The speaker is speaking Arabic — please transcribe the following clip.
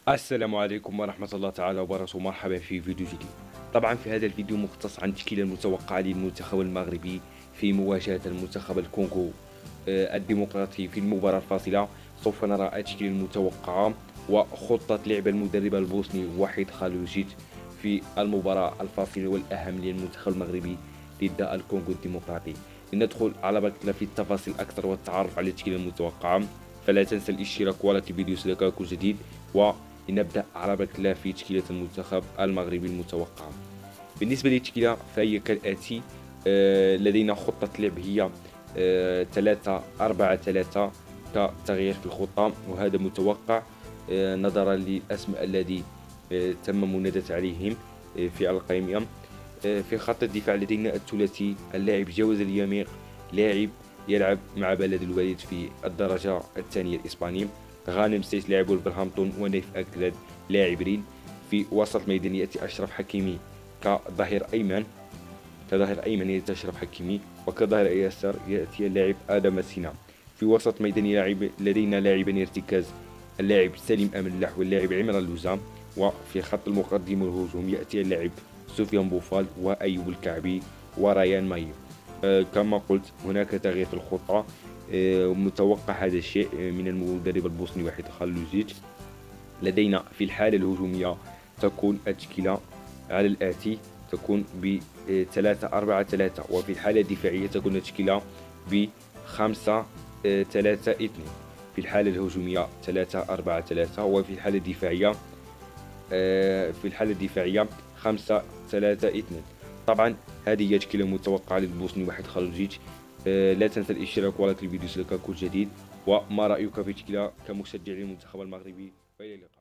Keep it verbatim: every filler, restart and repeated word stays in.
السلام عليكم ورحمة الله تعالى وبركاته، مرحبا في فيديو جديد. طبعا في هذا الفيديو مختص عن التشكيلة المتوقعة للمنتخب المغربي في مواجهة المنتخب الكونغو آه، الديمقراطي في المباراة الفاصلة. سوف نرى التشكيلة المتوقعة وخطة لعب المدرب البوسني وحيد خالوجيت في المباراة الفاصلة والأهم للمنتخب المغربي ضد الكونغو الديمقراطي. لندخل على بركة الله في التفاصيل أكثر والتعرف على التشكيلة المتوقعة، فلا تنسى الاشتراك ولا فيديو يصلك كل جديد. ولنبدأ على بركة الله في تشكيلة المنتخب المغربي المتوقعة. بالنسبة للتشكيلة فهي كالآتي: آه، لدينا خطة لعب هي ثلاثة أربعة ثلاثة كتغيير في الخطة، وهذا متوقع آه، نظرا للأسماء الذي آه، تم منادة عليهم آه، في القائمة. آه، في خط الدفاع لدينا الثلاثي: اللاعب جوز اليميق، لاعب يلعب مع بلد الوليد في الدرجة الثانية الإسبانية. غانم سيس لاعب ولفرهامبتون، ونيف أكلاد لاعب رين. في وسط ميدان يأتي أشرف حكيمي كظهير أيمن كظهير أيمن يأتي أشرف حكيمي، وكظهير يسار يأتي اللاعب آدم سينا. في وسط ميدان لاعب لدينا لاعبين ارتكاز: اللاعب سليم أمن الله واللاعب عمران لوزام. وفي خط المقدم والهجوم يأتي اللاعب سفيان بوفال وأيوب الكعبي وريان مايو. آه كما قلت هناك تغيير في الخطة، آه متوقع هذا الشيء من المدرب البوسني وحيد خالوزيتش. لدينا في الحالة الهجومية تكون التشكيلة على الآتي: تكون ب ثلاثة أربعة ثلاثة، وفي الحالة الدفاعية تكون التشكيلة ب خمسة ثلاثة اثنين. في الحالة الهجومية ثلاثة أربعة ثلاثة، وفي الحالة الدفاعية آه، في الحالة الدفاعية خمسة ثلاثة اثنين. طبعا هذه هي تشكيلة متوقعة للبوسني وحيد خالوزيتش. آه، لا تنسى الاشتراك ولايك الفيديو لك كل جديد. وما رأيك في تشكيلة كمشجع للمنتخب المغربي؟ وإلى اللقاء.